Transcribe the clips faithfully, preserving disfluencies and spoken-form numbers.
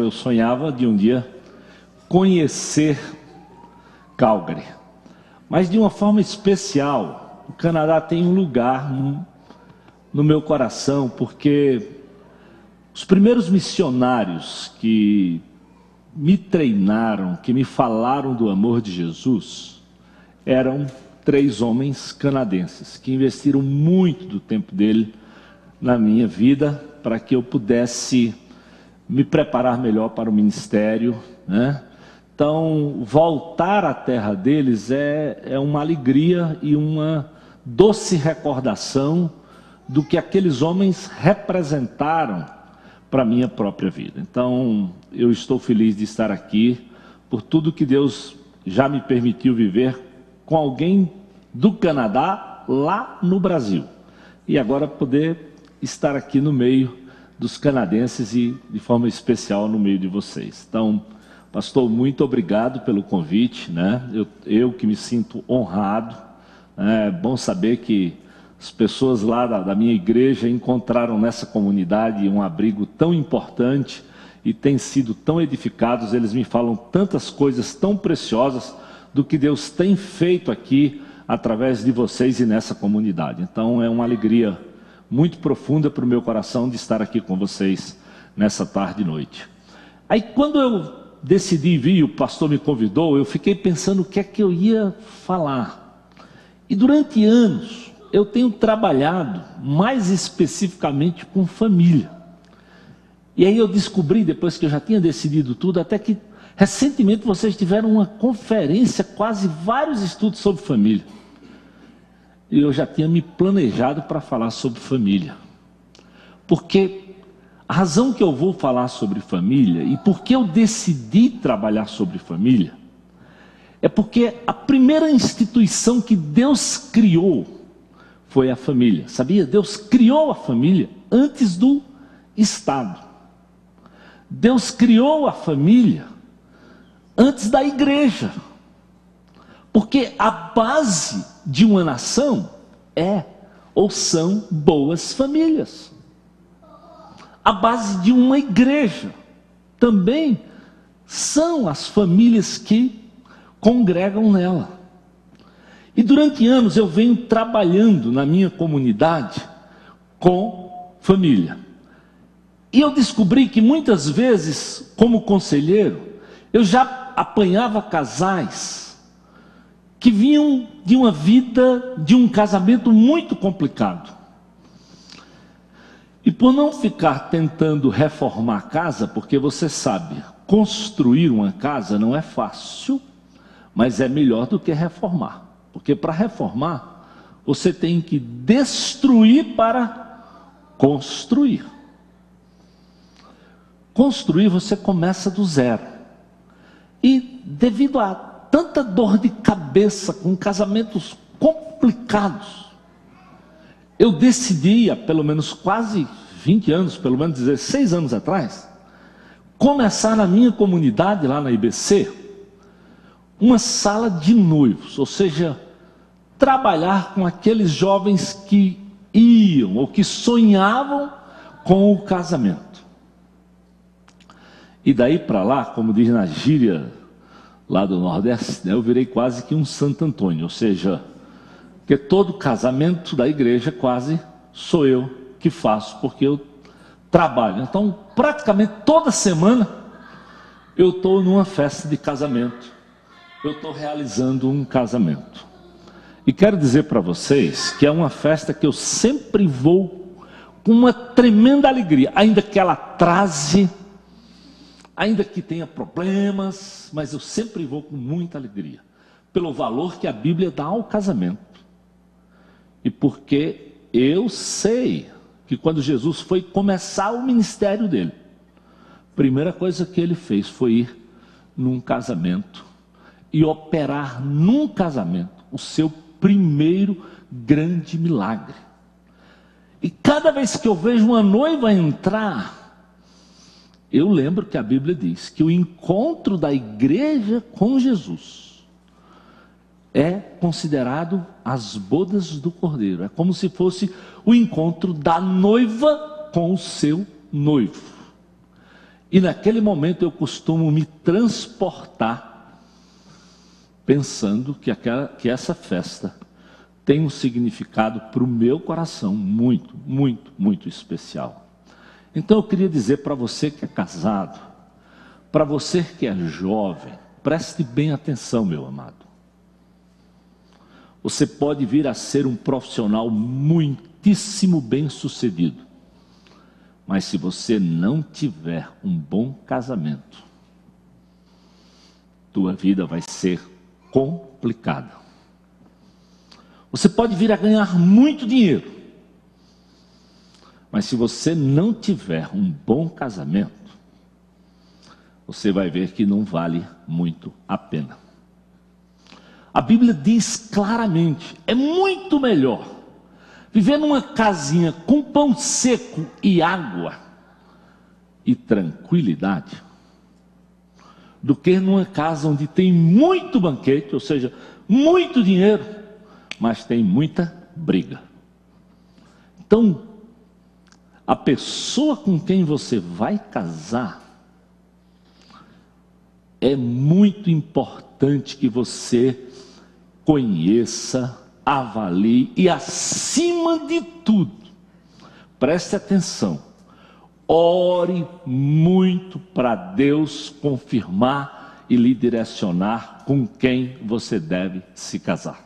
eu sonhava de um dia conhecer Calgary. Mas de uma forma especial, o Canadá tem um lugar no, no meu coração, porque os primeiros missionários que me treinaram, que me falaram do amor de Jesus, eram três homens canadenses, que investiram muito do tempo dele na minha vida, para que eu pudesse me preparar melhor para o ministério, né? Então, voltar à terra deles é, é uma alegria e uma doce recordação do que aqueles homens representaram para a minha própria vida. Então, eu estou feliz de estar aqui, por tudo que Deus já me permitiu viver com alguém do Canadá lá no Brasil. E agora poder estar aqui no meio dos canadenses e de forma especial no meio de vocês. Então, pastor, muito obrigado pelo convite, né? Eu, eu que me sinto honrado. É bom saber que as pessoas lá da, da minha igreja encontraram nessa comunidade um abrigo tão importante e têm sido tão edificados. Eles me falam tantas coisas tão preciosas do que Deus tem feito aqui através de vocês e nessa comunidade. Então é uma alegria muito profunda para o meu coração de estar aqui com vocês nessa tarde e noite. Aí quando eu decidi vir, o pastor me convidou, eu fiquei pensando o que é que eu ia falar. E durante anos eu tenho trabalhado mais especificamente com família. E aí eu descobri, depois que eu já tinha decidido tudo, até que recentemente vocês tiveram uma conferência, quase vários estudos sobre família. E eu já tinha me planejado para falar sobre família. Porque a razão que eu vou falar sobre família e por que eu decidi trabalhar sobre família é porque a primeira instituição que Deus criou foi a família. Sabia? Deus criou a família antes do Estado. Deus criou a família antes da igreja. Porque a base de uma nação é ou são boas famílias. A base de uma igreja também são as famílias que congregam nela. E durante anos eu venho trabalhando na minha comunidade com família. E eu descobri que muitas vezes, como conselheiro, eu já apanhava casais que vinham de uma vida, de um casamento muito complicado. E por não ficar tentando reformar a casa, porque você sabe, construir uma casa não é fácil, mas é melhor do que reformar. Porque para reformar, você tem que destruir para construir. Construir você começa do zero. E devido a tanta dor de cabeça com casamentos complicados, eu decidi, há pelo menos quase vinte anos, pelo menos dezesseis anos atrás, começar na minha comunidade, lá na I B C, uma sala de noivos, ou seja, trabalhar com aqueles jovens que iam ou que sonhavam com o casamento. E daí para lá, como diz na gíria lá do Nordeste, né, eu virei quase que um Santo Antônio, ou seja, que todo casamento da igreja quase sou eu que faço, porque eu trabalho. Então, praticamente toda semana eu estou numa festa de casamento, eu estou realizando um casamento. E quero dizer para vocês que é uma festa que eu sempre vou com uma tremenda alegria, ainda que ela atrase, ainda que tenha problemas, mas eu sempre vou com muita alegria, pelo valor que a Bíblia dá ao casamento. E porque eu sei que quando Jesus foi começar o ministério dele, a primeira coisa que ele fez foi ir num casamento e operar num casamento o seu primeiro grande milagre. E cada vez que eu vejo uma noiva entrar, eu lembro que a Bíblia diz que o encontro da igreja com Jesus é considerado as bodas do Cordeiro. É como se fosse o encontro da noiva com o seu noivo. E naquele momento eu costumo me transportar, pensando que, aquela, que essa festa tem um significado para o meu coração muito, muito, muito especial. Então eu queria dizer para você que é casado, para você que é jovem, preste bem atenção, meu amado. Você pode vir a ser um profissional muitíssimo bem-sucedido, mas se você não tiver um bom casamento, tua vida vai ser complicada. Você pode vir a ganhar muito dinheiro, mas se você não tiver um bom casamento, você vai ver que não vale muito a pena. A Bíblia diz claramente, é muito melhor viver numa casinha com pão seco e água e tranquilidade, do que numa casa onde tem muito banquete, ou seja, muito dinheiro, mas tem muita briga. Então, a pessoa com quem você vai casar, é muito importante que você conheça, avalie e, acima de tudo, preste atenção, ore muito para Deus confirmar e lhe direcionar com quem você deve se casar.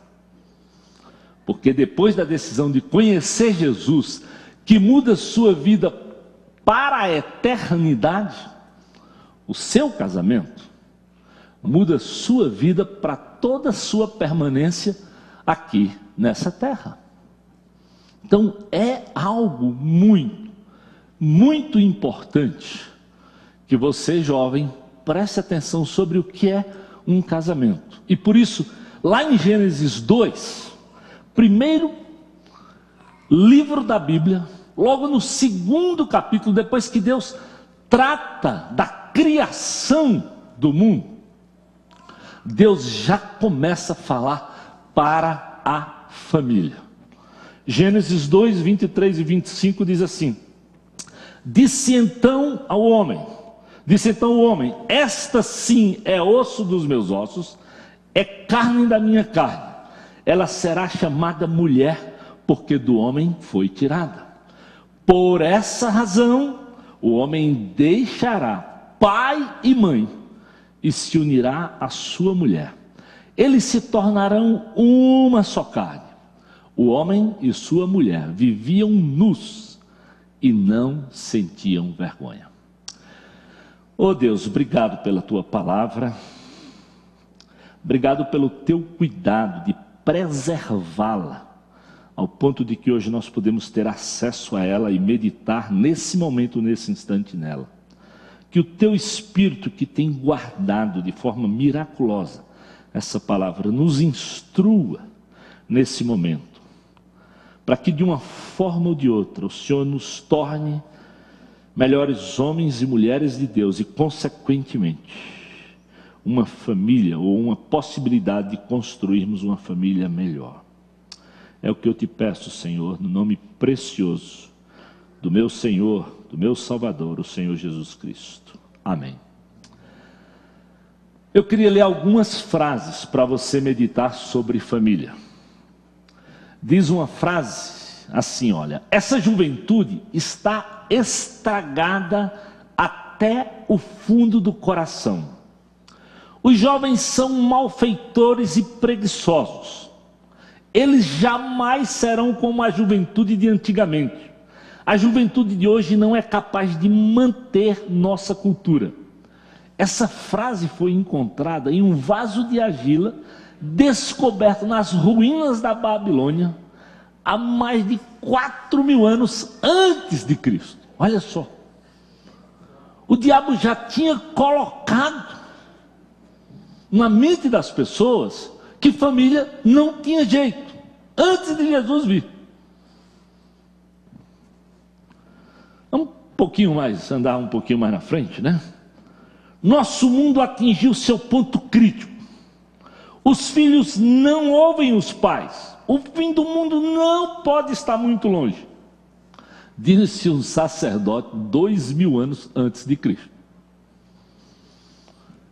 Porque depois da decisão de conhecer Jesus, que muda sua vida para a eternidade, o seu casamento muda sua vida para toda a sua permanência aqui nessa terra. Então é algo muito, muito importante que você, jovem, preste atenção sobre o que é um casamento. E por isso, lá em Gênesis dois, primeiro livro da Bíblia, logo no segundo capítulo, depois que Deus trata da criação do mundo, Deus já começa a falar para a família. Gênesis dois, vinte e três e vinte e cinco diz assim: Disse então ao homem, disse então o homem, esta sim é osso dos meus ossos, é carne da minha carne, ela será chamada mulher, porque do homem foi tirada. Por essa razão, o homem deixará pai e mãe, e se unirá à sua mulher. Eles se tornarão uma só carne. O homem e sua mulher viviam nus e não sentiam vergonha. Oh Deus, obrigado pela tua palavra. Obrigado pelo teu cuidado de preservá-la, ao ponto de que hoje nós podemos ter acesso a ela e meditar nesse momento, nesse instante nela. Que o teu Espírito, que tem guardado de forma miraculosa essa palavra, nos instrua nesse momento, para que de uma forma ou de outra o Senhor nos torne melhores homens e mulheres de Deus e, consequentemente, uma família ou uma possibilidade de construirmos uma família melhor. É o que eu te peço, Senhor, no nome precioso do meu Senhor, do meu Salvador, o Senhor Jesus Cristo. Amém. Eu queria ler algumas frases para você meditar sobre família. Diz uma frase assim, olha: essa juventude está estragada até o fundo do coração. Os jovens são malfeitores e preguiçosos. Eles jamais serão como a juventude de antigamente. A juventude de hoje não é capaz de manter nossa cultura. Essa frase foi encontrada em um vaso de argila descoberto nas ruínas da Babilônia há mais de quatro mil anos antes de Cristo. Olha só. O diabo já tinha colocado na mente das pessoas que família não tinha jeito, antes de Jesus vir. Um pouquinho mais, andar um pouquinho mais na frente, né? Nosso mundo atingiu seu ponto crítico. Os filhos não ouvem os pais. O fim do mundo não pode estar muito longe. Disse um sacerdote dois mil anos antes de Cristo.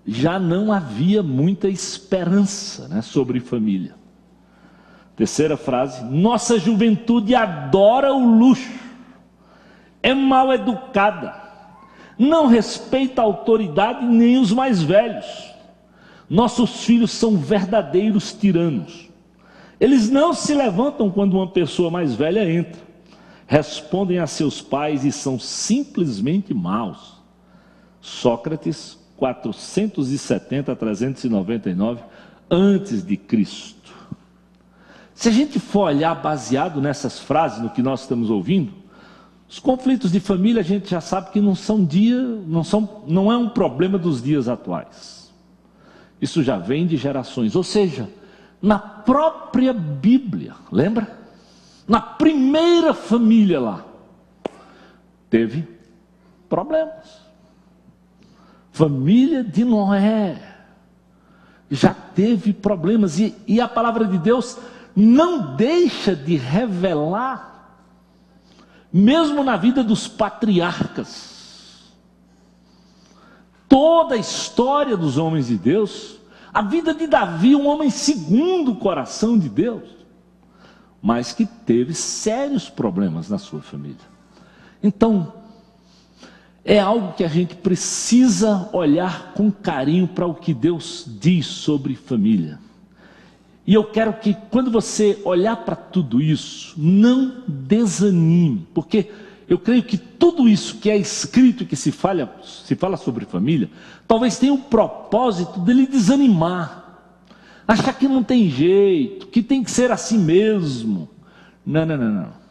já não havia muita esperança, né, sobre família. Terceira frase: nossa juventude adora o luxo, é mal educada, não respeita a autoridade nem os mais velhos. Nossos filhos são verdadeiros tiranos. Eles não se levantam quando uma pessoa mais velha entra, respondem a seus pais e são simplesmente maus. Sócrates, quatrocentos e setenta a trezentos e noventa e nove antes de Cristo. Se a gente for olhar baseado nessas frases, no que nós estamos ouvindo, os conflitos de família a gente já sabe que não são dia, não são, não é um problema dos dias atuais. Isso já vem de gerações, ou seja, na própria Bíblia, lembra? Na primeira família lá, teve problemas. Família de Noé já teve problemas, e, e a palavra de Deus não deixa de revelar, mesmo na vida dos patriarcas, toda a história dos homens de Deus, a vida de Davi, um homem segundo o coração de Deus, mas que teve sérios problemas na sua família. Então, é algo que a gente precisa olhar com carinho para o que Deus diz sobre família. E eu quero que quando você olhar para tudo isso, não desanime, porque eu creio que tudo isso que é escrito e que se fala, se fala sobre família, talvez tenha o propósito dele desanimar, achar que não tem jeito, que tem que ser assim mesmo. Não, não, não, não.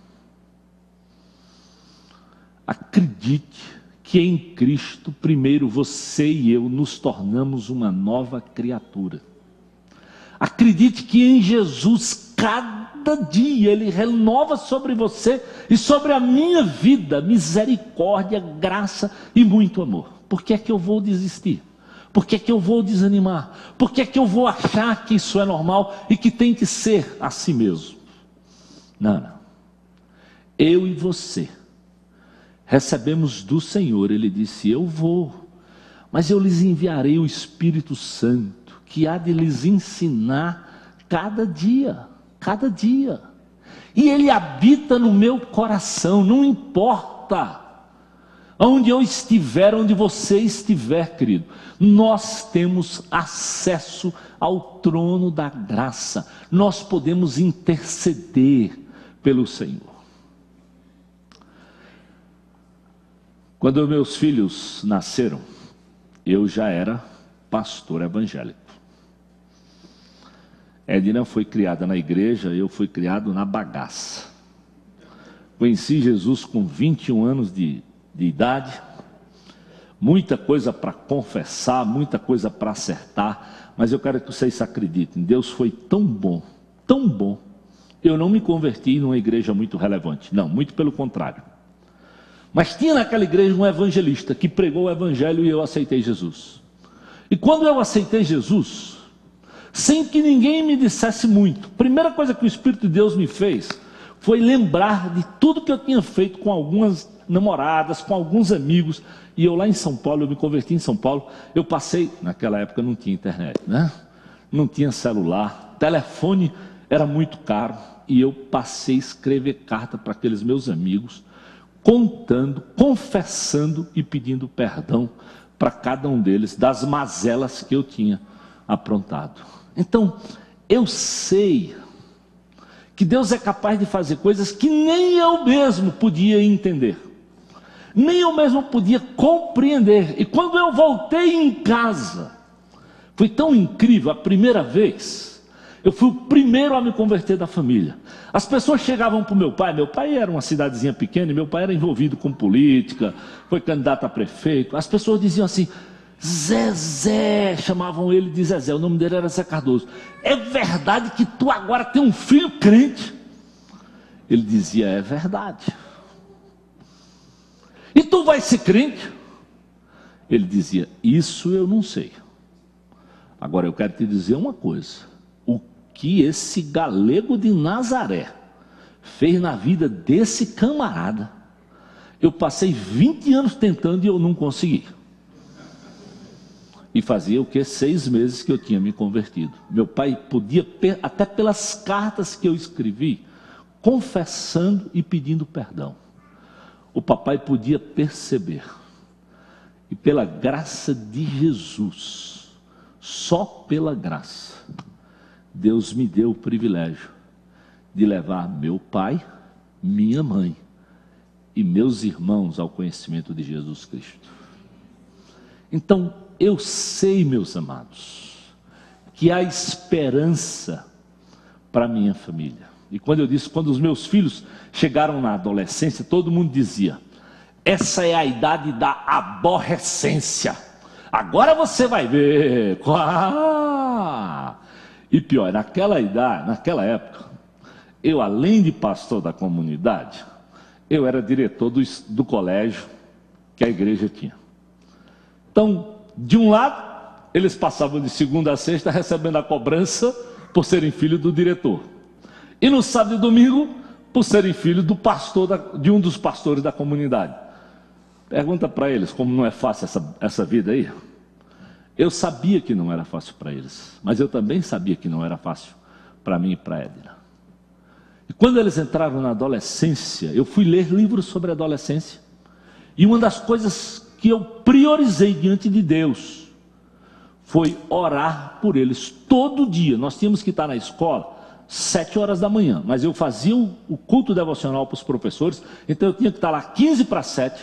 Acredite que em Cristo, primeiro você e eu nos tornamos uma nova criatura. Acredite que em Jesus, cada dia Ele renova sobre você e sobre a minha vida misericórdia, graça e muito amor. Por que é que eu vou desistir? Por que é que eu vou desanimar? Por que é que eu vou achar que isso é normal e que tem que ser assim mesmo? Não, não. Eu e você recebemos do Senhor, Ele disse: eu vou, mas eu lhes enviarei o Espírito Santo, que há de lhes ensinar cada dia, cada dia. E Ele habita no meu coração, não importa onde eu estiver, onde você estiver, querido. Nós temos acesso ao trono da graça, nós podemos interceder pelo Senhor. Quando meus filhos nasceram, eu já era pastor evangélico. Edna foi criada na igreja, eu fui criado na bagaça. Conheci Jesus com vinte e um anos de, de idade, muita coisa para confessar, muita coisa para acertar, mas eu quero que vocês acreditem, Deus foi tão bom, tão bom. Eu não me converti numa igreja muito relevante, não, muito pelo contrário. Mas tinha naquela igreja um evangelista que pregou o evangelho e eu aceitei Jesus. E quando eu aceitei Jesus, sem que ninguém me dissesse muito, a primeira coisa que o Espírito de Deus me fez foi lembrar de tudo que eu tinha feito com algumas namoradas, com alguns amigos. E eu lá em São Paulo, eu me converti em São Paulo, eu passei, naquela época não tinha internet, né? Não tinha celular, telefone era muito caro, e eu passei a escrever carta para aqueles meus amigos, contando, confessando e pedindo perdão para cada um deles das mazelas que eu tinha aprontado. Então, eu sei que Deus é capaz de fazer coisas que nem eu mesmo podia entender, nem eu mesmo podia compreender. E quando eu voltei em casa, foi tão incrível. A primeira vez, eu fui o primeiro a me converter da família. As pessoas chegavam para o meu pai, meu pai era uma cidadezinha pequena, e meu pai era envolvido com política, foi candidato a prefeito. As pessoas diziam assim: Zezé, chamavam ele de Zezé, o nome dele era Zé Cardoso. É verdade que tu agora tem um filho crente? Ele dizia: é verdade. E tu vai ser crente? Ele dizia: isso eu não sei. Agora eu quero te dizer uma coisa: o que esse galego de Nazaré fez na vida desse camarada, eu passei vinte anos tentando e eu não consegui. E fazia o que? Seis meses que eu tinha me convertido. Meu pai podia, até pelas cartas que eu escrevi, confessando e pedindo perdão, o papai podia perceber. E pela graça de Jesus, só pela graça, Deus me deu o privilégio de levar meu pai, minha mãe e meus irmãos ao conhecimento de Jesus Cristo. Então, eu sei, meus amados, que há esperança para minha família. E quando eu disse, quando os meus filhos chegaram na adolescência, todo mundo dizia: essa é a idade da aborrecência. Agora você vai ver. Ah! E pior, naquela idade, naquela época, eu, além de pastor da comunidade, eu era diretor do, do colégio que a igreja tinha. Então, de um lado, eles passavam de segunda a sexta recebendo a cobrança por serem filhos do diretor. E no sábado e domingo, por serem filhos do pastor da, de um dos pastores da comunidade. Pergunta para eles como não é fácil essa, essa vida aí. Eu sabia que não era fácil para eles, mas eu também sabia que não era fácil para mim e para Edna. E quando eles entraram na adolescência, eu fui ler livros sobre adolescência. E uma das coisas que eu priorizei diante de Deus foi orar por eles todo dia. Nós tínhamos que estar na escola sete horas da manhã, mas eu fazia o, o culto devocional para os professores, então eu tinha que estar lá quinze para sete,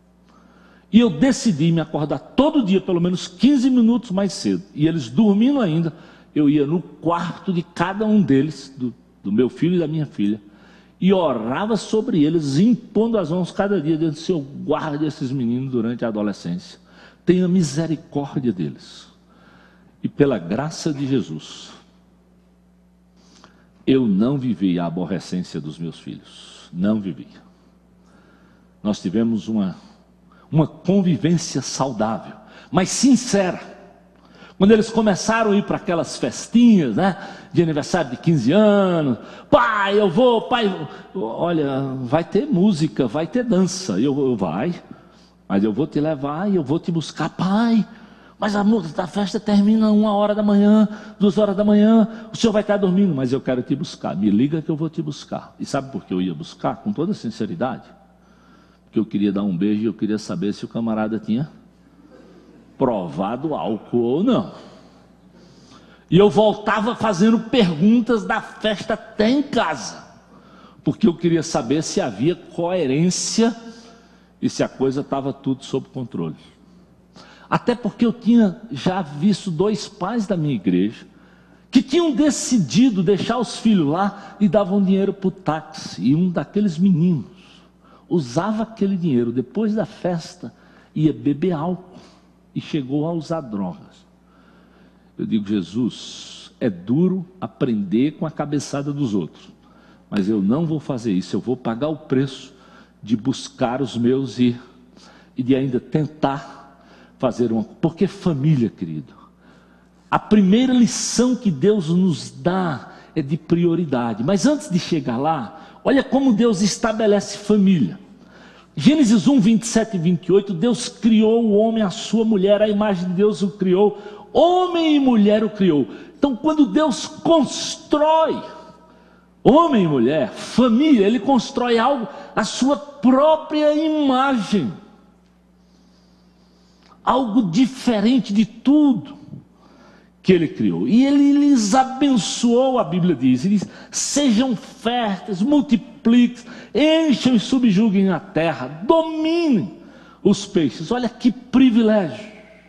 e eu decidi me acordar todo dia, pelo menos quinze minutos mais cedo, e eles dormindo ainda, eu ia no quarto de cada um deles, do, do meu filho e da minha filha, e orava sobre eles, impondo as mãos cada dia, dizendo: Senhor, guarde esses meninos durante a adolescência, tenha misericórdia deles. E pela graça de Jesus, eu não vivi a aborrecência dos meus filhos, não vivi. Nós tivemos uma, uma convivência saudável, mas sincera. Quando eles começaram a ir para aquelas festinhas, né, de aniversário de quinze anos, pai, eu vou, pai, olha, vai ter música, vai ter dança, eu, eu vai, mas eu vou te levar e eu vou te buscar, pai. Mas a música da festa termina uma hora da manhã, duas horas da manhã, o senhor vai estar dormindo, mas eu quero te buscar, me liga que eu vou te buscar. E sabe por que eu ia buscar? Com toda sinceridade, porque eu queria dar um beijo e eu queria saber se o camarada tinha provado álcool ou não. E eu voltava fazendo perguntas da festa até em casa, porque eu queria saber se havia coerência e se a coisa estava tudo sob controle. Até porque eu tinha já visto dois pais da minha igreja que tinham decidido deixar os filhos lá e davam dinheiro para o táxi. E um daqueles meninos usava aquele dinheiro, depois da festa, ia beber álcool e chegou a usar drogas. Eu digo: Jesus, é duro aprender com a cabeçada dos outros, mas eu não vou fazer isso, eu vou pagar o preço de buscar os meus e, e de ainda tentar fazer uma... Porque família, querido, a primeira lição que Deus nos dá é de prioridade. Mas antes de chegar lá, olha como Deus estabelece família. Gênesis um, vinte e sete e vinte e oito, Deus criou o homem, a sua mulher, a imagem de Deus o criou, homem e mulher o criou. Então, quando Deus constrói homem e mulher, família, Ele constrói algo à sua própria imagem, algo diferente de tudo que Ele criou. E Ele lhes abençoou, a Bíblia diz, Ele diz: sejam férteis, multipliquem, encham e subjuguem a terra, dominem os peixes. Olha que privilégio.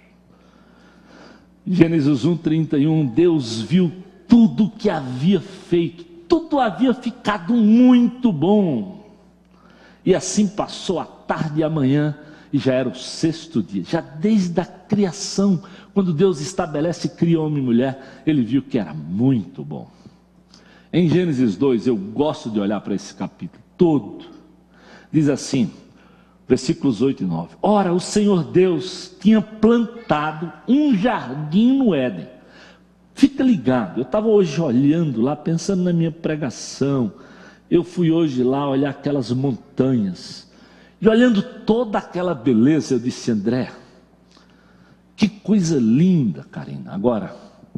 Gênesis um, trinta e um, Deus viu tudo que havia feito, tudo havia ficado muito bom. E assim passou a tarde e a manhã, e já era o sexto dia. Já desde a criação, quando Deus estabelece e cria homem e mulher, Ele viu que era muito bom. Em Gênesis dois, eu gosto de olhar para esse capítulo todo. Diz assim, versículos oito e nove. Ora, o Senhor Deus tinha plantado um jardim no Éden. Fica ligado, eu estava hoje olhando lá, pensando na minha pregação. Eu fui hoje lá olhar aquelas montanhas. E olhando toda aquela beleza, eu disse: André, Que coisa linda, Karina. Agora,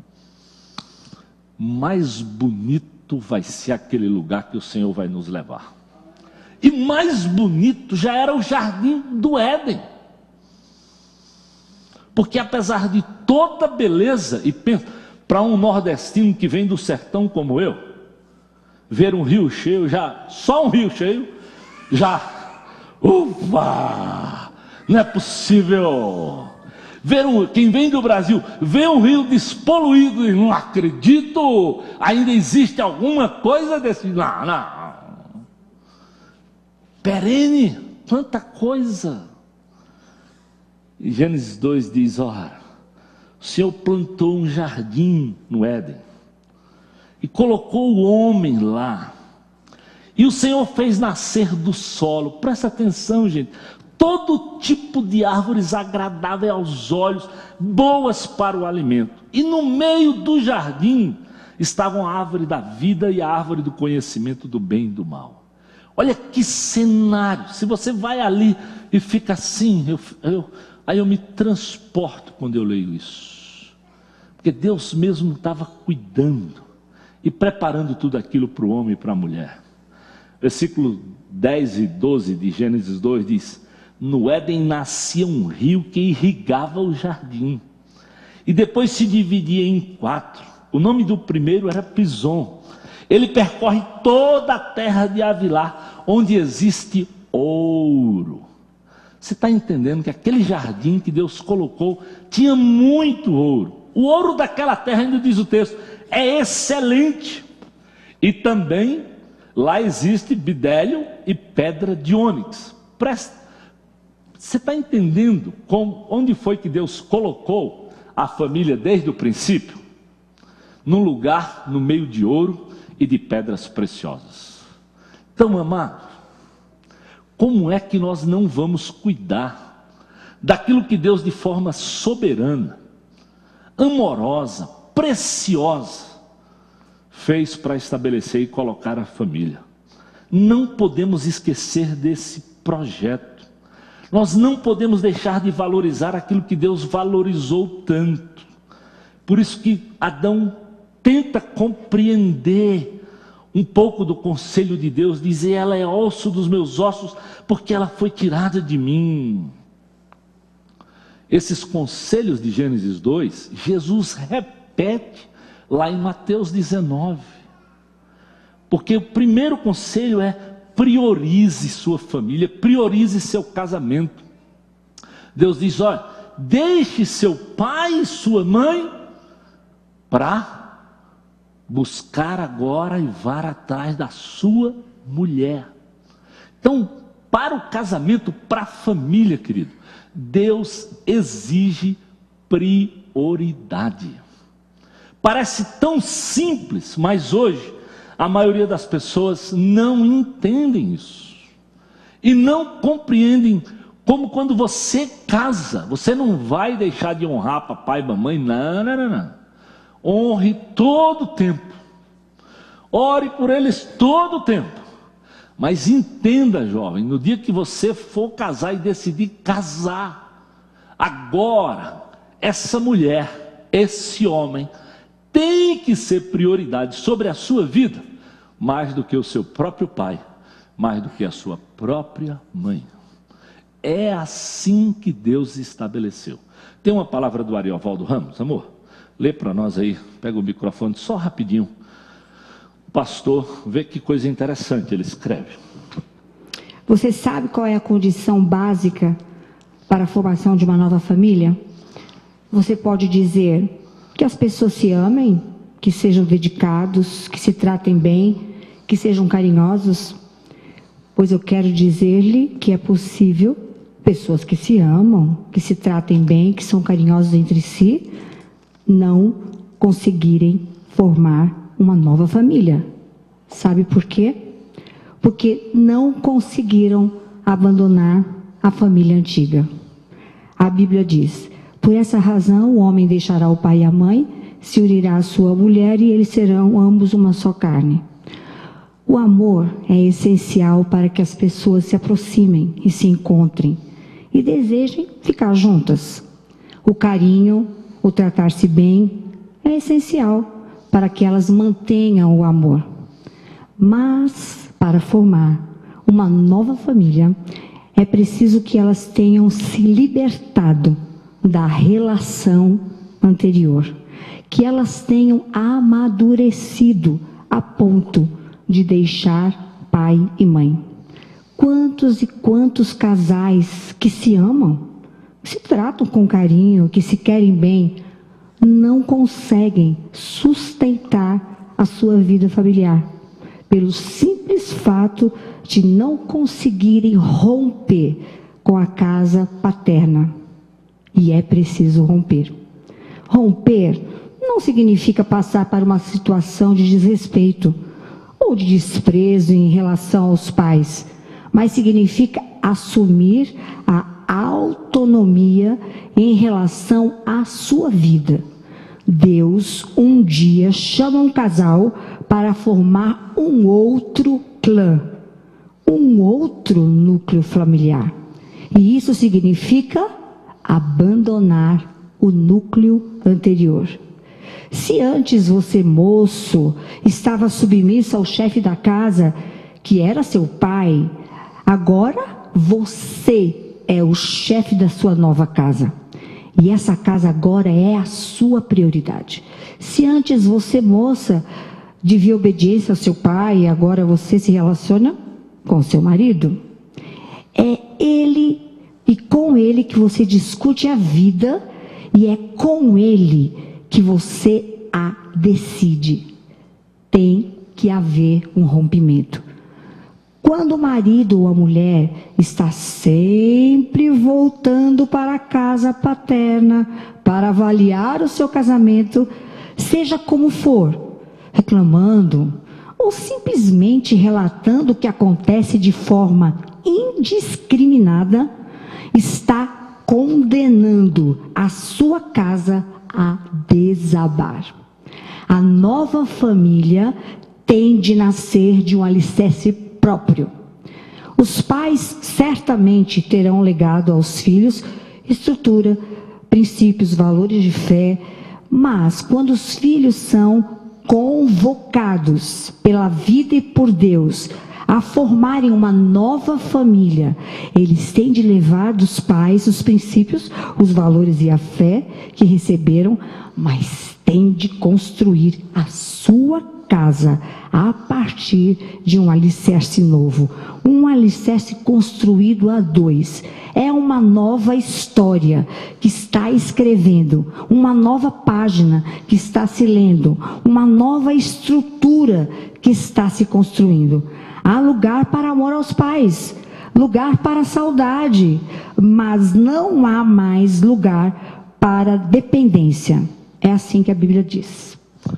mais bonito vai ser aquele lugar que o Senhor vai nos levar. E mais bonito já era o jardim do Éden. Porque apesar de toda beleza, e pensa, para um nordestino que vem do sertão como eu, ver um rio cheio, já, só um rio cheio, já, ufa, não é possível. Ver um, quem vem do Brasil, vê um rio despoluído e não acredito, ainda existe alguma coisa desse, não, não. Perene, quanta coisa. E Gênesis dois diz, ora, o Senhor plantou um jardim no Éden, e colocou o homem lá, e o Senhor fez nascer do solo, presta atenção gente, todo tipo de árvores agradáveis aos olhos, boas para o alimento, e no meio do jardim, estavam a árvore da vida e a árvore do conhecimento do bem e do mal. Olha que cenário, se você vai ali e fica assim, eu, eu, aí eu me transporto quando eu leio isso, porque Deus mesmo estava cuidando, e preparando tudo aquilo para o homem e para a mulher. Versículo dez e doze de Gênesis dois diz, no Éden nascia um rio que irrigava o jardim, e depois se dividia em quatro. O nome do primeiro era Pison. Ele percorre toda a terra de Havilá, onde existe ouro. Você está entendendo que aquele jardim que Deus colocou tinha muito ouro. O ouro daquela terra, ainda diz o texto, é excelente. E também lá existe bidélio e pedra de ônix. Presta, você está entendendo como, onde foi que Deus colocou a família desde o princípio? Num lugar no meio de ouro e de pedras preciosas. Então, amado, como é que nós não vamos cuidar daquilo que Deus de forma soberana, amorosa, preciosa, fez para estabelecer e colocar a família? Não podemos esquecer desse projeto. Nós não podemos deixar de valorizar aquilo que Deus valorizou tanto. Por isso que Adão tenta compreender um pouco do conselho de Deus, dizer, ela é osso dos meus ossos, porque ela foi tirada de mim. Esses conselhos de Gênesis dois, Jesus repete lá em Mateus dezenove. Porque o primeiro conselho é, priorize sua família, priorize seu casamento. Deus diz, olha, deixe seu pai e sua mãe para buscar agora e vá atrás da sua mulher. Então, para o casamento, para a família, querido, Deus exige prioridade. Parece tão simples, mas hoje a maioria das pessoas não entendem isso. E não compreendem como quando você casa, você não vai deixar de honrar papai e mamãe, não, não, não, não. Honre todo o tempo, ore por eles todo o tempo, mas entenda, jovem, no dia que você for casar e decidir casar, agora, essa mulher, esse homem, tem que ser prioridade sobre a sua vida, mais do que o seu próprio pai, mais do que a sua própria mãe. É assim que Deus estabeleceu. Tem uma palavra do Ariovaldo Ramos, amor? Lê para nós aí, pega o microfone só rapidinho. O pastor, vê que coisa interessante ele escreve. Você sabe qual é a condição básica para a formação de uma nova família? Você pode dizer que as pessoas se amem, que sejam dedicados, que se tratem bem, que sejam carinhosos. Pois eu quero dizer-lhe que é possível pessoas que se amam, que se tratem bem, que são carinhosos entre si, não conseguirem formar uma nova família. Sabe por quê? Porque não conseguiram abandonar a família antiga. A Bíblia diz, por essa razão o homem deixará o pai e a mãe, se unirá à sua mulher e eles serão ambos uma só carne. O amor é essencial para que as pessoas se aproximem e se encontrem e desejem ficar juntas. O carinho, o tratar-se bem, é essencial para que elas mantenham o amor. Mas, para formar uma nova família, é preciso que elas tenham se libertado da relação anterior, que elas tenham amadurecido a ponto de deixar pai e mãe. Quantos e quantos casais que se amam, que se tratam com carinho, que se querem bem, não conseguem sustentar a sua vida familiar, pelo simples fato de não conseguirem romper com a casa paterna. E é preciso romper. Romper não significa passar para uma situação de desrespeito ou de desprezo em relação aos pais, mas significa assumir a autonomia em relação à sua vida. Deus um dia chama um casal para formar um outro clã, um outro núcleo familiar. E isso significa abandonar o núcleo anterior. Se antes você, moço, estava submisso ao chefe da casa, que era seu pai, agora você é o chefe da sua nova casa. E essa casa agora é a sua prioridade. Se antes você, moça, devia obediência ao seu pai, agora você se relaciona com seu marido, é ele e com ele que você discute a vida, e é com ele que você a decide. Tem que haver um rompimento. Quando o marido ou a mulher está sempre voltando para a casa paterna para avaliar o seu casamento, seja como for, reclamando ou simplesmente relatando o que acontece de forma indiscriminada, está condenando a sua casa a desabar. A nova família tem de nascer de um alicerce próprio. Os pais certamente terão legado aos filhos estrutura, princípios, valores de fé, mas quando os filhos são convocados pela vida e por Deus a formarem uma nova família, eles têm de levar dos pais os princípios, os valores e a fé que receberam, mas têm de construir a sua casa a partir de um alicerce novo, um alicerce construído a dois. É uma nova história que está escrevendo, uma nova página que está se lendo, uma nova estrutura que está se construindo. Há lugar para amor aos pais, lugar para saudade, mas não há mais lugar para dependência. É assim que a Bíblia diz.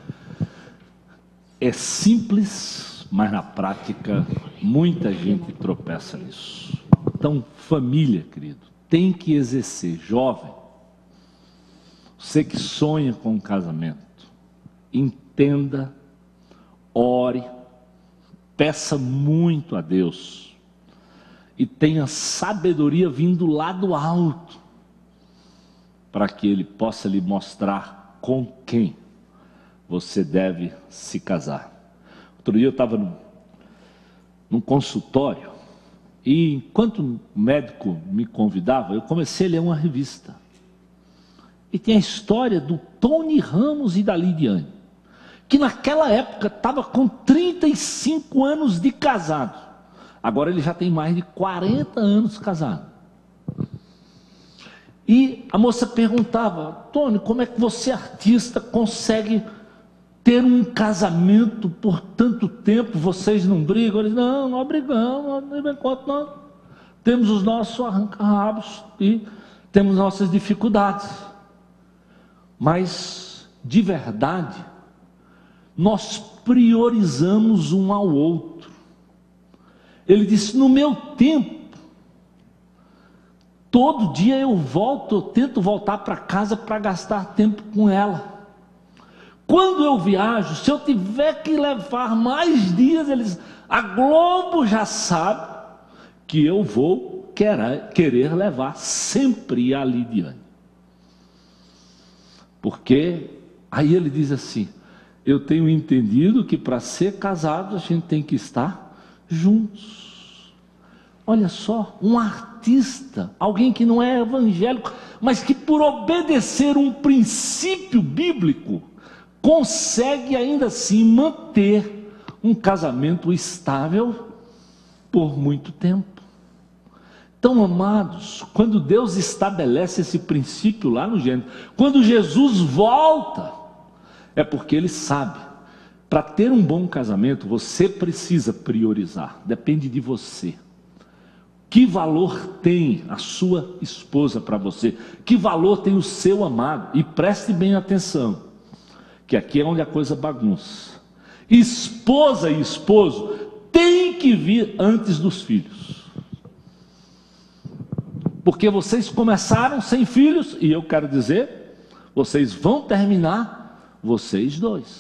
É simples, mas na prática muita gente tropeça nisso. Então, família, querido, tem que exercer. Jovem, você que sonha com um casamento, entenda, ore, peça muito a Deus e tenha sabedoria vindo lá do alto, para que Ele possa lhe mostrar com quem você deve se casar. Outro dia eu estava num, num consultório, e enquanto o médico me convidava, eu comecei a ler uma revista. E tem a história do Tony Ramos e da Lidiane, que naquela época estava com trinta e cinco anos de casado. Agora ele já tem mais de quarenta anos casado. E a moça perguntava: Tony, como é que você, artista, consegue ter um casamento por tanto tempo? Vocês não brigam? Ele disse: não, nós brigamos, enquanto nós temos os nossos arranca-rabos e temos nossas dificuldades. Mas, de verdade, nós priorizamos um ao outro. Ele disse: no meu tempo, todo dia eu volto, eu tento voltar para casa para gastar tempo com ela. Quando eu viajo, se eu tiver que levar mais dias, eles, a Globo já sabe que eu vou querer, querer levar sempre a Lidiane. Porque aí ele diz assim: eu tenho entendido que para ser casado a gente tem que estar juntos. Olha só, um artista, alguém que não é evangélico, mas que por obedecer um princípio bíblico, consegue ainda assim manter um casamento estável por muito tempo. Então, amados, quando Deus estabelece esse princípio lá no Gênesis, quando Jesus volta, é porque Ele sabe, para ter um bom casamento, você precisa priorizar, depende de você. Que valor tem a sua esposa para você? Que valor tem o seu amado? E preste bem atenção, que aqui é onde a coisa bagunça. Esposa e esposo tem que vir antes dos filhos. Porque vocês começaram sem filhos, e eu quero dizer, vocês vão terminar, vocês dois.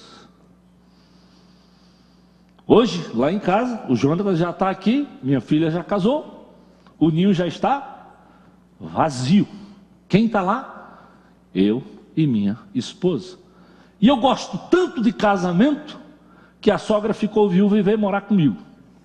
Hoje, lá em casa, o Jonathan já está aqui, minha filha já casou, o ninho já está vazio. Quem está lá? Eu e minha esposa. E eu gosto tanto de casamento, que a sogra ficou viúva e veio morar comigo.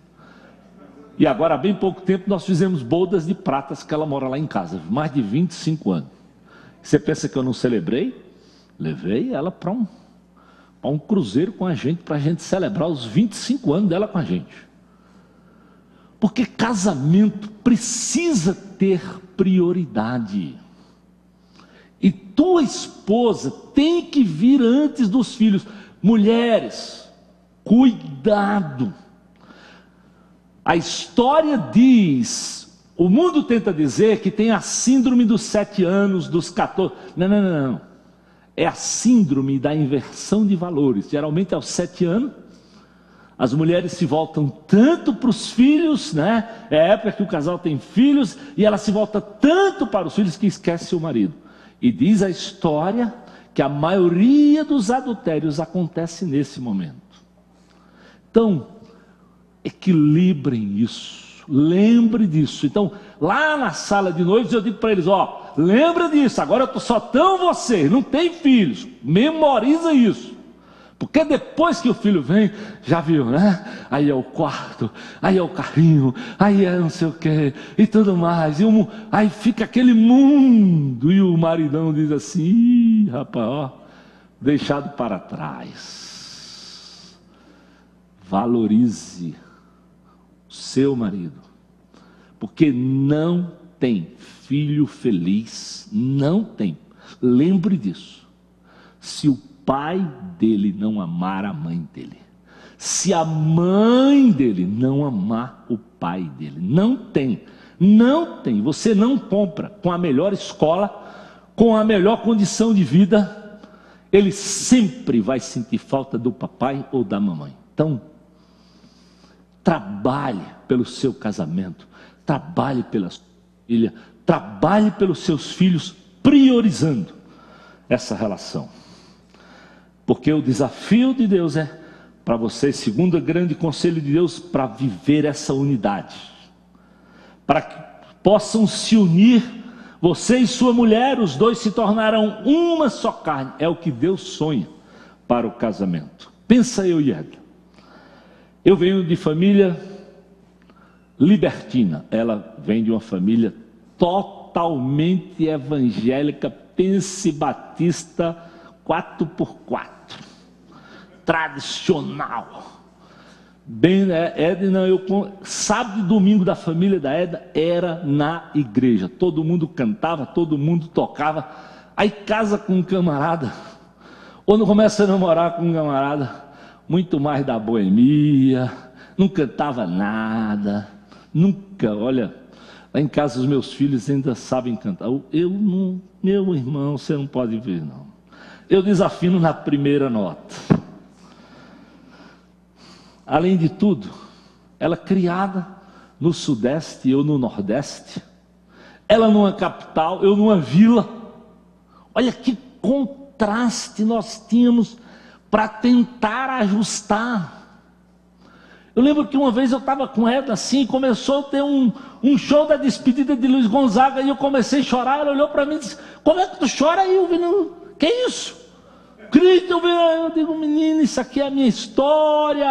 E agora, há bem pouco tempo, nós fizemos bodas de pratas, que ela mora lá em casa, mais de vinte e cinco anos. Você pensa que eu não celebrei? Levei ela para um, para um cruzeiro com a gente, para a gente celebrar os vinte e cinco anos dela com a gente. Porque casamento precisa ter prioridade. E tua esposa tem que vir antes dos filhos. Mulheres, cuidado. A história diz, o mundo tenta dizer que tem a síndrome dos sete anos, dos quatorze. Não, não, não, não. É a síndrome da inversão de valores. Geralmente aos sete anos, as mulheres se voltam tanto para os filhos, né? É a época que o casal tem filhos, e ela se volta tanto para os filhos que esquece o marido. E diz a história que a maioria dos adultérios acontece nesse momento. Então, equilibrem isso, lembre disso. Então, lá na sala de noivos eu digo para eles: ó, lembra disso, agora só estão vocês, não tem filhos, memoriza isso. Porque depois que o filho vem, já viu, né? Aí é o quarto, aí é o carrinho, aí é não sei o que, e tudo mais. E um, aí fica aquele mundo, e o maridão diz assim: ih, rapaz, ó, deixado para trás. Valorize o seu marido, porque não tem filho feliz, não tem. Lembre disso. Se o pai dele não amar a mãe dele, se a mãe dele não amar o pai dele, não tem, não tem. Você não compra com a melhor escola, com a melhor condição de vida, ele sempre vai sentir falta do papai ou da mamãe. Então, trabalhe pelo seu casamento, trabalhe pela sua família, trabalhe pelos seus filhos, priorizando essa relação. Porque o desafio de Deus é para vocês, segundo o grande conselho de Deus, para viver essa unidade, para que possam se unir, você e sua mulher, os dois se tornarão uma só carne. É o que Deus sonha para o casamento. Pensa eu e Edna. Eu venho de família libertina, ela vem de uma família totalmente evangélica, pense batista, quatro por quatro, tradicional. Bem, Edna, eu, sábado e domingo da família da Edna era na igreja, todo mundo cantava, todo mundo tocava. Aí casa com um camarada, ou não começa a namorar com um camarada, muito mais da boemia, não cantava nada, nunca. Olha, lá em casa os meus filhos ainda sabem cantar. Eu não, meu irmão, você não pode ver não. Eu desafino na primeira nota. Além de tudo, ela criada no Sudeste, eu no Nordeste, ela numa capital, eu numa vila. Olha que contraste nós tínhamos para tentar ajustar. Eu lembro que uma vez eu estava com ela assim, começou a ter um, um show da despedida de Luiz Gonzaga, e eu comecei a chorar. Ela olhou para mim e disse: como é que tu chora aí, ouvindo? Que isso? Cristo, eu, eu digo, menino, isso aqui é a minha história.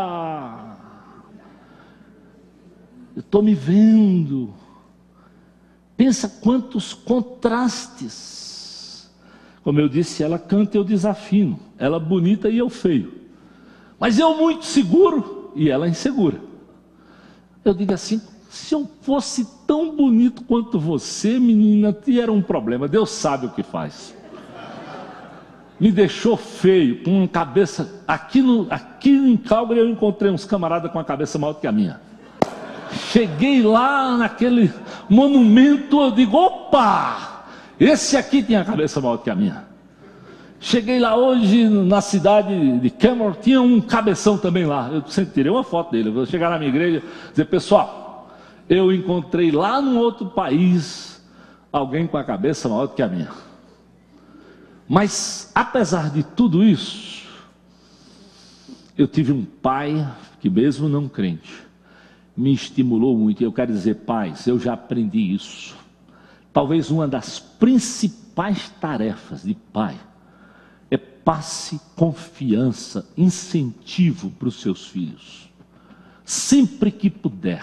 Eu estou me vendo. Pensa quantos contrastes. Como eu disse, ela canta e eu desafino. Ela bonita e eu feio. Mas eu muito seguro e ela insegura. Eu digo assim, se eu fosse tão bonito quanto você, menina, era um problema. Deus sabe o que faz. Me deixou feio, com uma cabeça... Aqui, no, aqui em Calgary eu encontrei uns camaradas com a cabeça maior do que a minha. Cheguei lá naquele monumento, eu digo, opa! Esse aqui tem a cabeça maior do que a minha. Cheguei lá hoje na cidade de Cameron, tinha um cabeção também lá. Eu sempre tirei uma foto dele. Eu vou chegar na minha igreja e dizer, pessoal, eu encontrei lá num outro país alguém com a cabeça maior do que a minha. Mas, apesar de tudo isso, eu tive um pai que, mesmo não crente, me estimulou muito. E eu quero dizer, pais, eu já aprendi isso. Talvez uma das principais tarefas de pai é passe confiança, incentivo para os seus filhos, sempre que puder.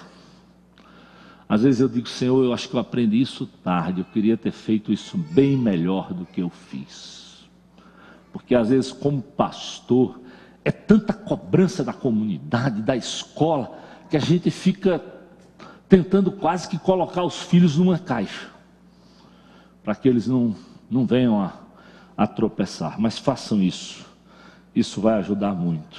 Às vezes eu digo, Senhor, eu acho que eu aprendi isso tarde, eu queria ter feito isso bem melhor do que eu fiz. Porque às vezes, como pastor, é tanta cobrança da comunidade, da escola, que a gente fica tentando quase que colocar os filhos numa caixa, para que eles não, não venham a, a tropeçar. Mas façam isso, isso vai ajudar muito.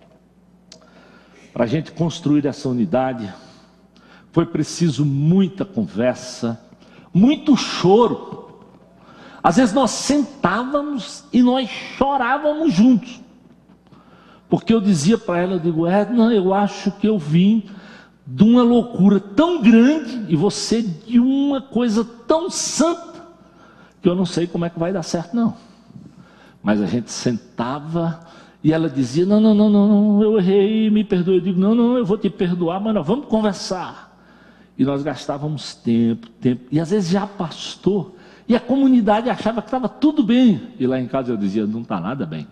Para a gente construir essa unidade, foi preciso muita conversa, muito choro. Às vezes nós sentávamos e nós chorávamos juntos. Porque eu dizia para ela, eu digo, Edna, eu acho que eu vim de uma loucura tão grande e você de uma coisa tão santa, que eu não sei como é que vai dar certo não. Mas a gente sentava e ela dizia, não, não, não, não, eu errei, me perdoe. Eu digo, não, não, eu vou te perdoar, mas nós vamos conversar. E nós gastávamos tempo, tempo, e às vezes já pastor, e a comunidade achava que estava tudo bem. E lá em casa eu dizia, não está nada bem.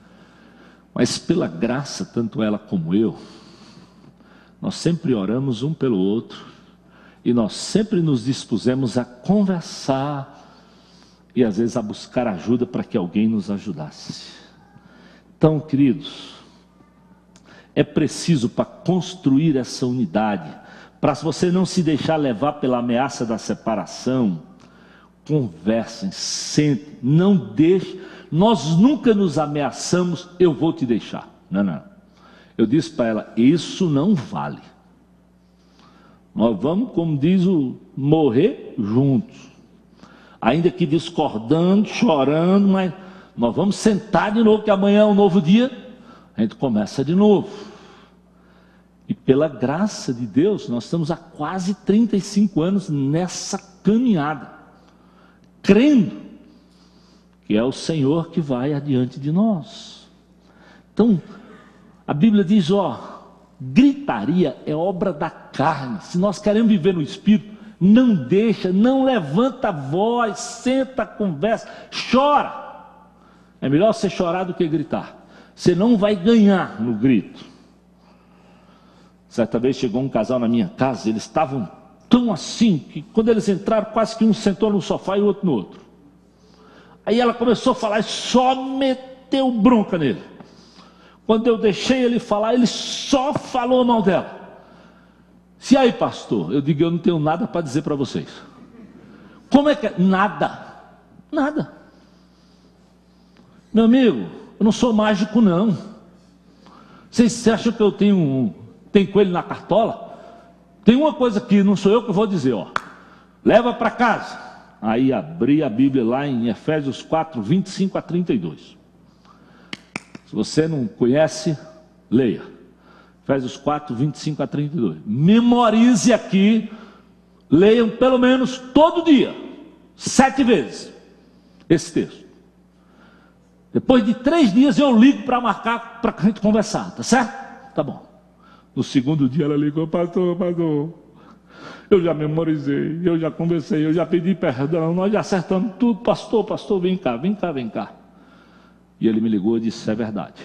Mas pela graça, tanto ela como eu, nós sempre oramos um pelo outro, e nós sempre nos dispusemos a conversar, e às vezes a buscar ajuda para que alguém nos ajudasse. Então, queridos, é preciso para construir essa unidade, para você não se deixar levar pela ameaça da separação, conversem, sentem, não deixem. Nós nunca nos ameaçamos, eu vou te deixar. Não, não. Eu disse para ela, isso não vale. Nós vamos, como diz o, morrer juntos. Ainda que discordando, chorando, mas nós vamos sentar de novo, que amanhã é um novo dia, a gente começa de novo. E pela graça de Deus, nós estamos há quase trinta e cinco anos nessa caminhada, crendo que é o Senhor que vai adiante de nós. Então, a Bíblia diz, ó, gritaria é obra da carne. Se nós queremos viver no Espírito, não deixa, não levanta a voz, senta, conversa, chora. É melhor você chorar do que gritar. Você não vai ganhar no grito. Certa vez chegou um casal na minha casa, eles estavam tão assim, que quando eles entraram, quase que um sentou no sofá e o outro no outro. Aí ela começou a falar e só meteu bronca nele. Quando eu deixei ele falar, ele só falou mal dela. Se aí, pastor, eu digo, eu não tenho nada para dizer para vocês. Como é que é? Nada. Nada. Meu amigo, eu não sou mágico não. Vocês acham que eu tenho um... tem coelho na cartola? Tem uma coisa que não sou eu que vou dizer, ó. Leva para casa. Aí abri a Bíblia lá em Efésios quatro, vinte e cinco a trinta e dois. Se você não conhece, leia. Efésios quatro, vinte e cinco a trinta e dois. Memorize aqui, leiam pelo menos todo dia, sete vezes, esse texto. Depois de três dias eu ligo para marcar, para a gente conversar, tá certo? Tá bom. No segundo dia ela ligou, pastor, pastor, eu já memorizei, eu já conversei, eu já pedi perdão, nós já acertamos tudo, pastor, pastor, vem cá, vem cá, vem cá. E ele me ligou e disse: é verdade.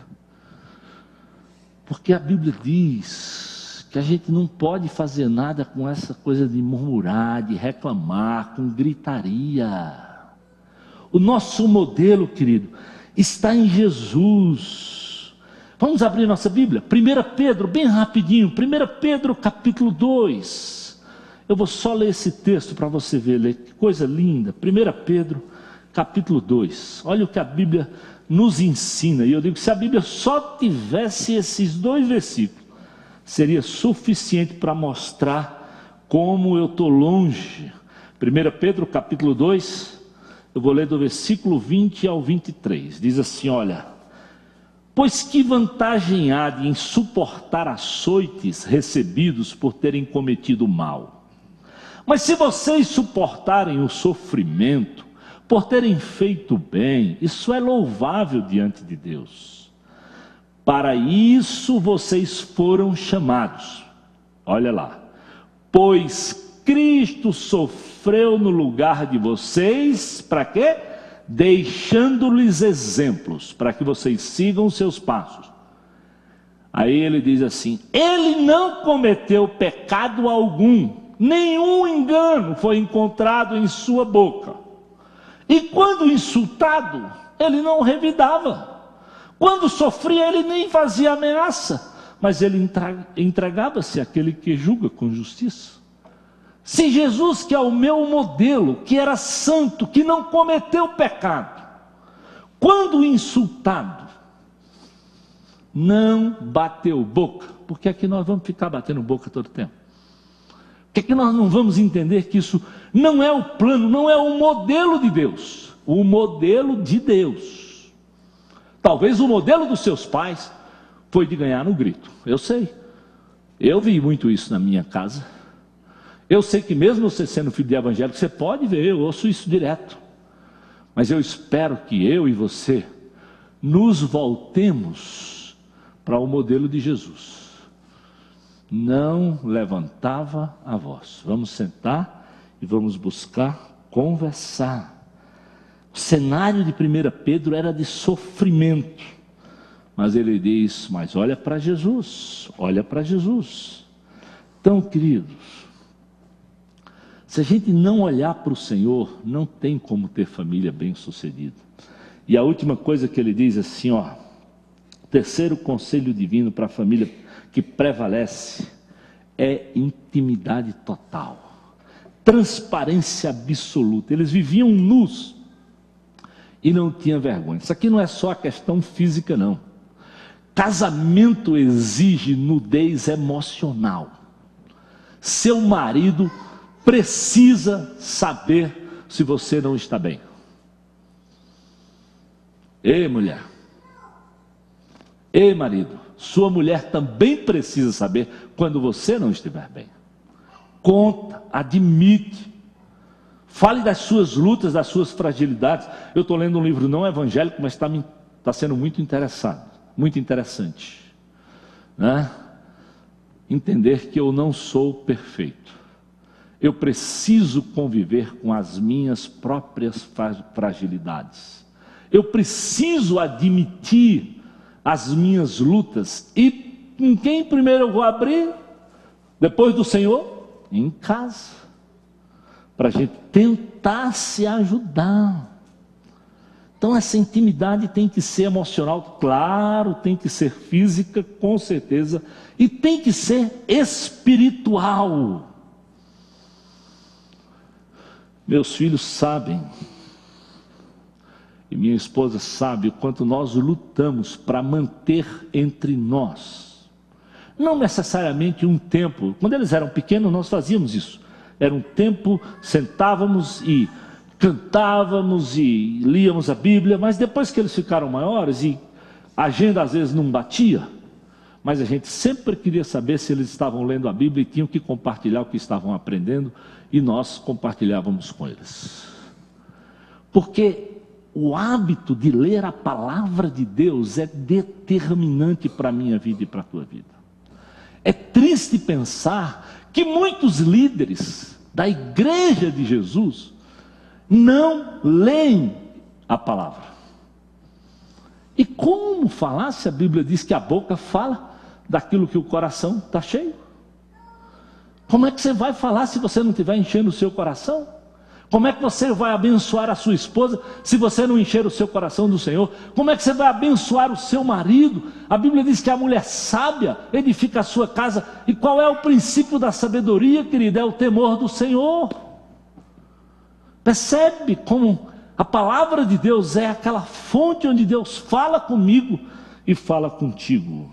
Porque a Bíblia diz que a gente não pode fazer nada com essa coisa de murmurar, de reclamar, com gritaria. O nosso modelo, querido, está em Jesus. Vamos abrir nossa Bíblia? primeira Pedro, bem rapidinho. primeira Pedro, capítulo dois. Eu vou só ler esse texto para você ver, ler. Que coisa linda. primeira Pedro, capítulo dois. Olha o que a Bíblia nos ensina. E eu digo que se a Bíblia só tivesse esses dois versículos, seria suficiente para mostrar como eu estou longe. primeira Pedro, capítulo dois, eu vou ler do versículo vinte ao vinte e três. Diz assim: olha, pois que vantagem há de em suportar açoites recebidos por terem cometido mal? Mas se vocês suportarem o sofrimento por terem feito bem, isso é louvável diante de Deus. Para isso vocês foram chamados. Olha lá. Pois Cristo sofreu no lugar de vocês, para quê? Deixando-lhes exemplos, para que vocês sigam seus passos. Aí ele diz assim: ele não cometeu pecado algum, nenhum engano foi encontrado em sua boca. E quando insultado, ele não revidava. Quando sofria, ele nem fazia ameaça, mas ele entregava-se àquele que julga com justiça. Se Jesus, que é o meu modelo, que era santo, que não cometeu pecado, quando insultado, não bateu boca, porque aqui nós vamos ficar batendo boca todo tempo. Por que nós não vamos entender que isso não é o plano, não é o modelo de Deus? O modelo de Deus. Talvez o modelo dos seus pais foi de ganhar no grito. Eu sei. Eu vi muito isso na minha casa. Eu sei que mesmo você sendo filho de evangélico, você pode ver, eu ouço isso direto. Mas eu espero que eu e você nos voltemos para o modelo de Jesus. Não levantava a voz. Vamos sentar e vamos buscar conversar. O cenário de primeira Pedro era de sofrimento, mas ele diz: mas olha para Jesus, olha para Jesus. Então, queridos, se a gente não olhar para o Senhor, não tem como ter família bem-sucedida. E a última coisa que ele diz assim, ó, terceiro conselho divino para a família que prevalece é intimidade total, transparência absoluta. Eles viviam nus e não tinham vergonha. Isso aqui não é só a questão física, não. Casamento exige nudez emocional. Seu marido precisa saber se você não está bem. Ei, mulher. Ei, marido. Sua mulher também precisa saber quando você não estiver bem. Conta, admite. Fale das suas lutas, das suas fragilidades. Eu estou lendo um livro não evangélico, mas está tá sendo muito interessado, muito interessante, né? Entender que eu não sou perfeito. Eu preciso conviver com as minhas próprias fragilidades. Eu preciso admitir as minhas lutas. E em quem primeiro eu vou abrir? Depois do Senhor? Em casa. Para a gente tentar se ajudar. Então essa intimidade tem que ser emocional, claro, tem que ser física, com certeza, e tem que ser espiritual. Meus filhos sabem, e minha esposa sabe, o quanto nós lutamos para manter entre nós, não necessariamente um tempo. Quando eles eram pequenos nós fazíamos isso. Era um tempo, sentávamos e cantávamos e líamos a Bíblia, mas depois que eles ficaram maiores e a agenda às vezes não batia, mas a gente sempre queria saber se eles estavam lendo a Bíblia e tinham que compartilhar o que estavam aprendendo, e nós compartilhávamos com eles. Porque o hábito de ler a palavra de Deus é determinante para a minha vida e para a tua vida. É triste pensar que muitos líderes da igreja de Jesus não leem a palavra. E como falar se a Bíblia diz que a boca fala daquilo que o coração está cheio? Como é que você vai falar se você não estiver enchendo o seu coração? Como é que você vai abençoar a sua esposa se você não encher o seu coração do Senhor? Como é que você vai abençoar o seu marido? A Bíblia diz que a mulher sábia edifica a sua casa. E qual é o princípio da sabedoria, querida? É o temor do Senhor. Percebe como a palavra de Deus é aquela fonte onde Deus fala comigo e fala contigo.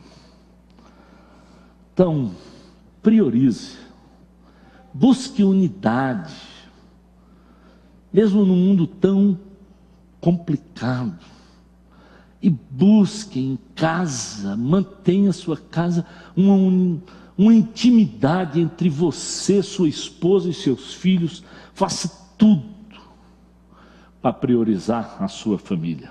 Então, priorize, busque unidade, mesmo num mundo tão complicado, e busque em casa, mantenha sua casa uma, uma intimidade entre você, sua esposa e seus filhos. Faça tudo para priorizar a sua família.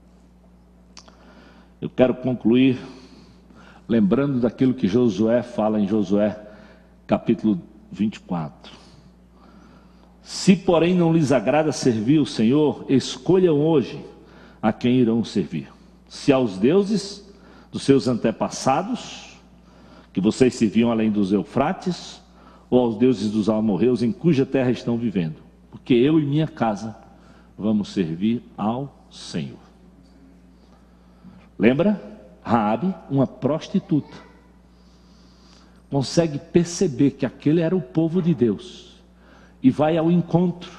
Eu quero concluir lembrando daquilo que Josué fala em Josué capítulo vinte e quatro. Se porém não lhes agrada servir o Senhor, escolham hoje a quem irão servir. Se aos deuses dos seus antepassados, que vocês serviam além dos Eufrates, ou aos deuses dos amorreus em cuja terra estão vivendo, porque eu e minha casa vamos servir ao Senhor. Lembra? Raabe, uma prostituta, consegue perceber que aquele era o povo de Deus e vai ao encontro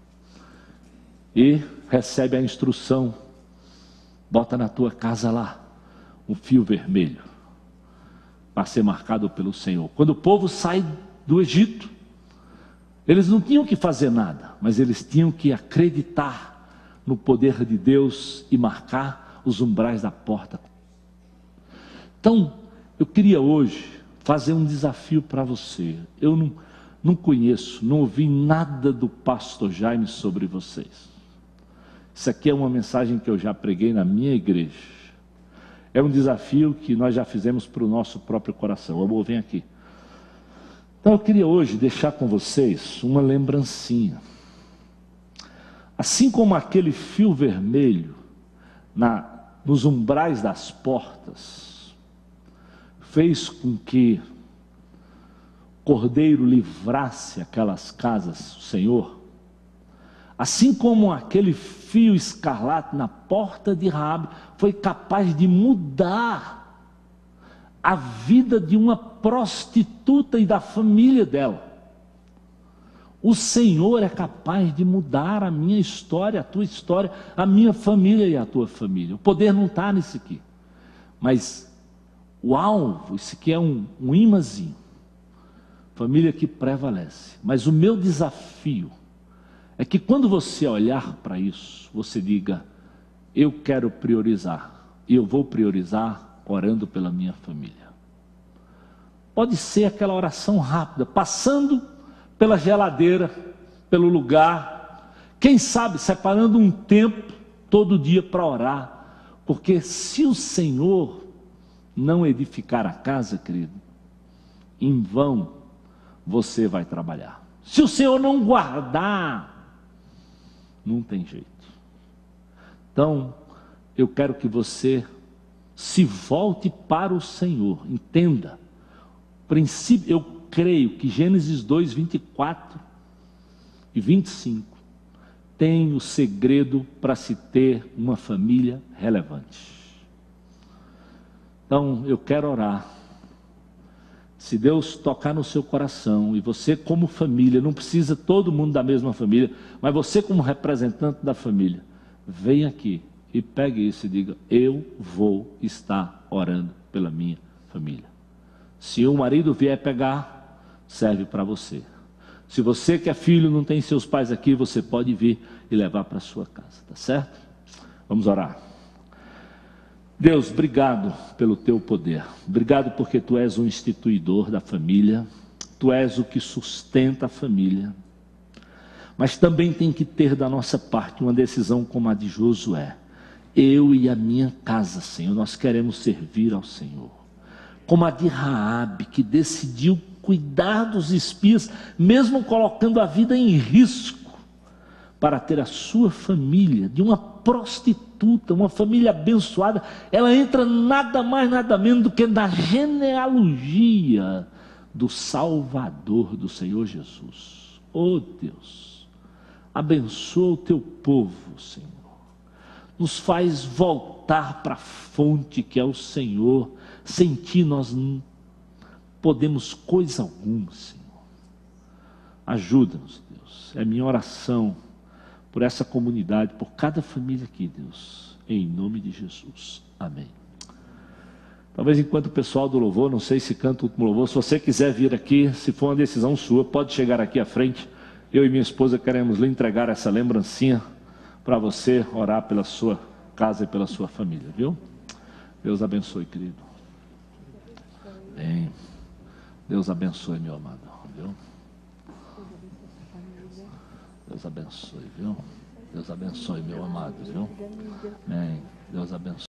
e recebe a instrução: bota na tua casa lá um fio vermelho para ser marcado pelo Senhor. Quando o povo sai do Egito, eles não tinham que fazer nada, mas eles tinham que acreditar no poder de Deus e marcar os umbrais da porta. Então, eu queria hoje fazer um desafio para você. Eu não, não conheço, não ouvi nada do pastor Jaime sobre vocês. Isso aqui é uma mensagem que eu já preguei na minha igreja. É um desafio que nós já fizemos para o nosso próprio coração. Amor, vem aqui. Então eu queria hoje deixar com vocês uma lembrancinha. Assim como aquele fio vermelho na, nos umbrais das portas fez com que o Cordeiro livrasse aquelas casas, o Senhor, assim como aquele fio escarlate na porta de Raabe foi capaz de mudar a vida de uma prostituta e da família dela, o Senhor é capaz de mudar a minha história, a tua história, a minha família e a tua família. O poder não está nisso aqui, mas o alvo, isso aqui é um, um imãzinho, família que prevalece. Mas o meu desafio é que quando você olhar para isso, você diga: eu quero priorizar, e eu vou priorizar orando pela minha família. Pode ser aquela oração rápida, passando pela geladeira, pelo lugar, quem sabe separando um tempo todo dia para orar, porque se o Senhor não edificar a casa, querido, em vão você vai trabalhar. Se o Senhor não guardar, não tem jeito. Então, eu quero que você se volte para o Senhor. Entenda, princípio, eu creio que Gênesis dois, vinte e quatro e vinte e cinco tem o segredo para se ter uma família relevante. Então, eu quero orar. Se Deus tocar no seu coração, e você como família, não precisa todo mundo da mesma família, mas você como representante da família, venha aqui e pegue isso e diga: eu vou estar orando pela minha família. Se o marido vier pegar, serve para você. Se você que é filho, não tem seus pais aqui, você pode vir e levar para sua casa, tá certo? Vamos orar. Deus, obrigado pelo teu poder, obrigado porque tu és o instituidor da família, tu és o que sustenta a família, mas também tem que ter da nossa parte uma decisão como a de Josué: eu e a minha casa, Senhor, nós queremos servir ao Senhor. Como a de Raabe, que decidiu cuidar dos espias, mesmo colocando a vida em risco, para ter a sua família de uma prostituta prostituta, uma família abençoada, ela entra nada mais, nada menos do que na genealogia do Salvador, do Senhor Jesus. Oh Deus, abençoa o teu povo, Senhor. Nos faz voltar para a fonte que é o Senhor. Sem ti nós não podemos coisa alguma, Senhor. Ajuda-nos, Deus. É a minha oração por essa comunidade, por cada família aqui, Deus. Em nome de Jesus. Amém. Talvez enquanto o pessoal do louvor, não sei se canta o último louvor, se você quiser vir aqui, se for uma decisão sua, pode chegar aqui à frente. Eu e minha esposa queremos lhe entregar essa lembrancinha para você orar pela sua casa e pela sua família, viu? Deus abençoe, querido. Bem, Deus abençoe, meu amado, viu? Deus abençoe, viu? Deus abençoe, meu amado, viu? Amém. Deus abençoe.